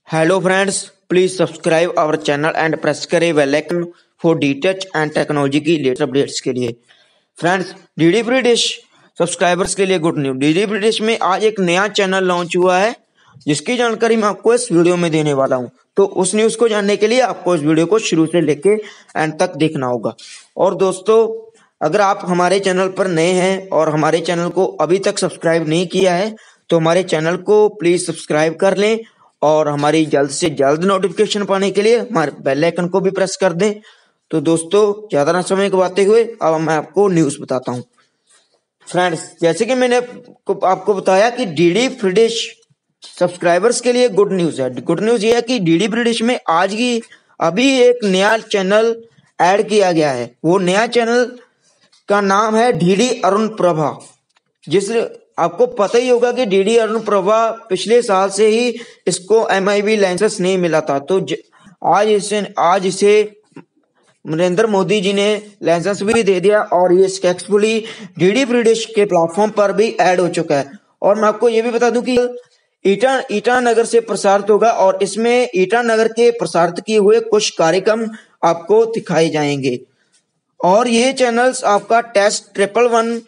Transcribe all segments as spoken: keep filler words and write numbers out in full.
Hello friends, please subscribe our channel and press करें bell icon for DTH and technology की latest updates के लिए। Friends, DD free dish subscribers के लिए good news. DD free dish में आज एक नया चैनल लॉन्च हुआ है जिसकी जानकारी मैं आपको इस वीडियो में देने वाला हूं। तो उस न्यूज को जानने के लिए आपको इस वीडियो को शुरू से लेके एंड तक देखना होगा। और दोस्तों, अगर आप हमारे चैनल पर नए हैं और हमारे चैनल को अभी तक सब्सक्राइब नहीं किया है तो हमारे चैनल को प्लीज सब्सक्राइब कर लें और हमारी जल्द से जल्द नोटिफिकेशन पाने के लिए हमारे बेल आइकन को भी प्रेस कर दें। तो दोस्तों, ज्यादा ना समय गवाते हुए अब मैं आपको न्यूज बताता हूं। फ्रेंड्स, जैसे कि मैंने आपको बताया कि डीडी फ्री डिश सब्सक्राइबर्स के लिए गुड न्यूज है। गुड न्यूज ये है कि डीडी फ्री डिश में आज की अभी एक नया चैनल ऐड किया गया है। वो नया चैनल का नाम है डीडी अरुण प्रभा। जिस आपको पता ही होगा कि डीडी अरुण प्रभा पिछले साल से ही इसको एमआईबी लाइसेंस नहीं मिला था। तो आज इसे आज इसे नरेंद्र मोदी जी ने लाइसेंस भी दे दिया और ये सक्सेसफुली डीडी फ्री डिश के प्लेटफॉर्म पर भी ऐड हो चुका है। और मैं आपको ये भी बता दूं कि ईटा ईटानगर से प्रसारित होगा और इसमें ईटानगर के प्रसारित किए हुए कुछ कार्यक्रम आपको दिखाए जाएंगे। और ये चैनल्स आपका टेस्ट ट्रिपल वन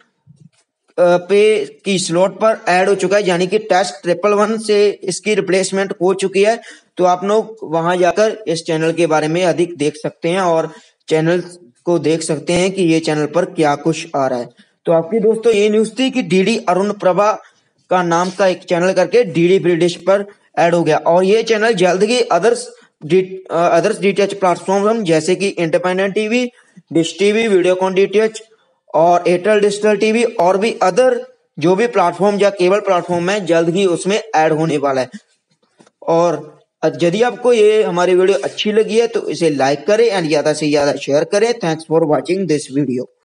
पे की स्लॉट पर ऐड हो चुका है, यानी कि टेस्ट ट्रिपल वन से इसकी रिप्लेसमेंट हो चुकी है। तो आप लोग वहां जाकर इस चैनल के बारे में अधिक देख सकते हैं और चैनल को देख सकते हैं कि ये चैनल पर क्या कुछ आ रहा है। तो आपकी दोस्तों ये न्यूज थी कि डीडी अरुण प्रभा का नाम का एक चैनल करके डीडी फ्री डिश पर ऐड हो गया और ये चैनल जल्द ही अदर्स अदर्स डीटीएच प्लेटफॉर्म जैसे कि independent TV, dish TV, Videocon DTH और एयरटेल डिजिटल टीवी और भी अदर जो भी प्लेटफॉर्म या केबल प्लेटफॉर्म है जल्द ही उसमें ऐड होने वाला है। और यदि आपको ये हमारी वीडियो अच्छी लगी है तो इसे लाइक करें एंड ज्यादा से ज्यादा शेयर करें। Thanks for watching this video.